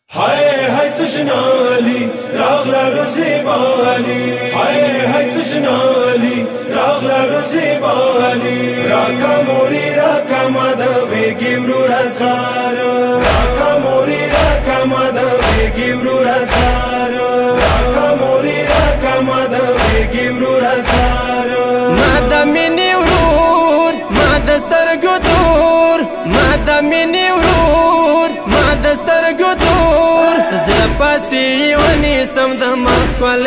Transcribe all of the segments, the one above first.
हाय तुशनाली रागला रोज़े बाली, हाय तुशनाली रागला रोज़े बाली, राका मोरी राका माधवे गिवरू रसगार, राका मोरी राका माधवे गिवरू रसगार, राका मोरी राका माधवे गिवरू रसगार। मादमिनी उरूर मादस्तर गुदूर, मादमिनी उरूर मादस्तर गुदूर, زپاسی ونی سم د مخول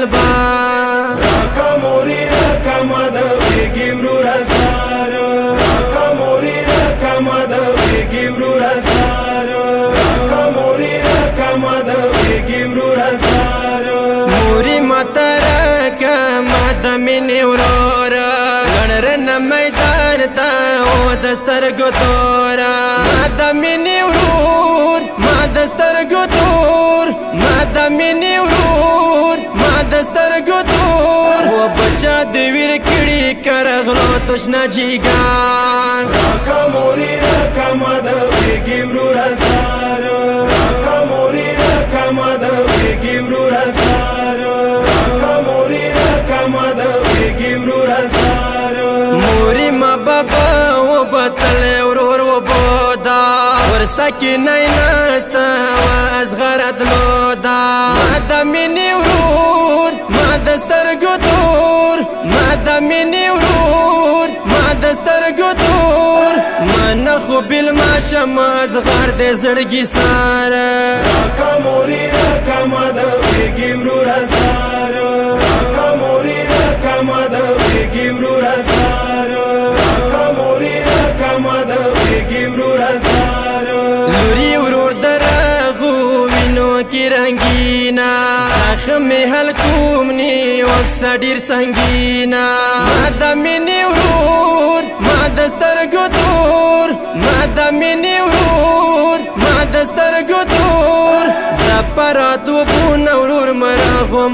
دلبار، راکا موری راکا مادوی گیورو رسار، راکا موری راکا مادوی گیورو رسار، راکا موری راکا مادوی گیورو رسار. موری مترکا مادمینی ورورا لړرن میدان تا او دستر ګتورا، مادمینی ورور مادستر ګتور، مادمینی ورور مادستر ګتور، و بچا دی ویر کړي کرغلو تشنا جیګان، راکا موری راکا مادوی گیورو رسار، راکا موری راکا مادوی گیورو رسار، راکا موری راکا مادوی گیورو رسار. موری ما بابا و بطل ورور و بودا ورسکی نینستا و ازغرد لودا، مادمینی ورور مادستر ګتور، مادمینی ورور مادستر ګتور، من خو بل ما شم ازغر د زړګي ساره، راکا موری راکا مادوی گیورو رسار، راکا موری راکا مادوی گیورو رسار، راکا موری راکا مادوی گیورو رسار. لوری ورور درغو وینو کی رنگینا، زخم حل کومنی وکسا ډیر سنگینا، مادمینی ورور مادستر ګتور، مادمینی ورور مادستر ګتور، د پراتو بون ورور مرغو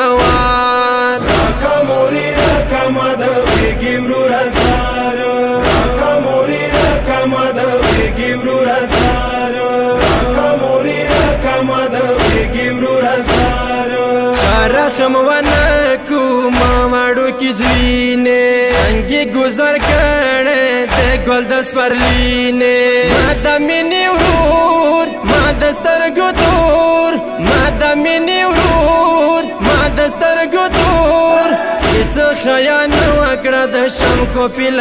مروان، راکا موری راکا مادوی گیورو رسار، راکا موری راکا مادوی گیورو رسار، راکا موری راکا مادوی گیورو رسار. شارخم ونکو ماماڑو کی زوینے انگی گزر کڑے دے گل دس پرلینے، مادمینی ورور مادستر ګتور، مادمینی ورور مادستر ګتور، هیڅ خیان وکړه د شم کو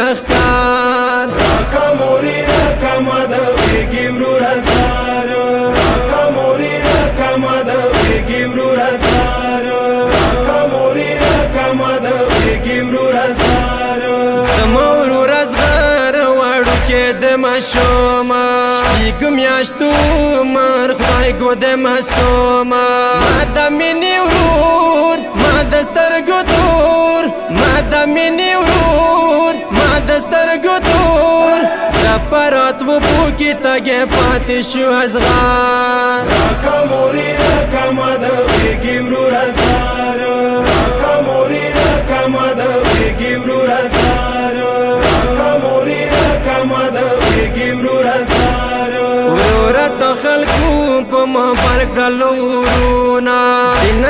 پیلخکار، راکا موری راکا مادوی گیورو رسار، راکا موری راکا مادوی گیورو رسار، راکا موری راکا مادوی گیورو رسار. د مورور ازغر واړو کې د مشوما شپږ میاشتو مر خدای ګو د مسوما، مادمینی ورور مادستر ګتور، مادمینی ورور مادستر ګتور، د پرات و بو کې تګه پاتې شو ازغار، راکا موری راکا مادوی گیورو رسار، راکا موری راکا مادوی گیورو رسار، راکا موری راکا مادوی گیورو رسار. ورورا تو خلقو په مبر کړلو ورونا، دینه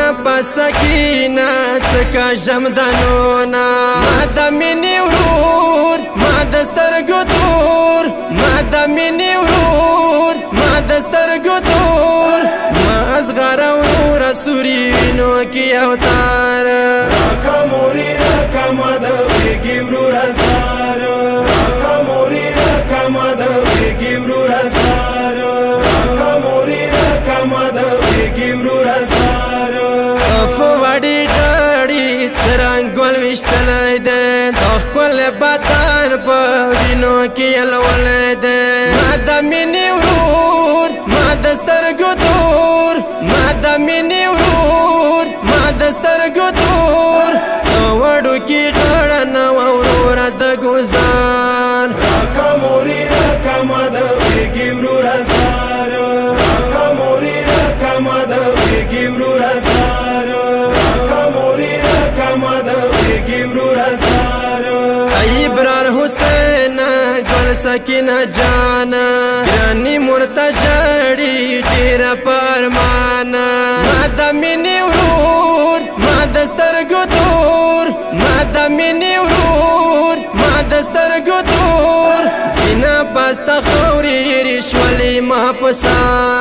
پسکینا څکا جمدانونا، مادمینی ورور مادستر ګتور، مادمینی ورور مادستر ګتور، ما ازغر ورور سوري وینو کی اوتار، راکا موری راکا مادوی گیورو رسار، راکا موری راکا مادوی گیورو رسار، راکا موری راکا مادوی گیورو رسار. فوادی غړی ترنګول وشتلای ده، د خپل بدن په وینو کې الولای ده، مادمینی ورور مادستر ګتور، مادمینی ورور مادستر ګتور، وړو کې غړ نه ورور د ګزار، راکا موری راکا مادوی گیورو رسار، راکا موری راکا مادوی گیورو رسار، راکا موری راکا مادوی گیورو رسار. ابرار حسین گل سکینه جانا گرانی مرتجړی ډیر فرمان ما د مینې ورور ما د سترګو تور ما د مینې ورور ما د سترګو تور بنا پستا خوري رشولې ما پسار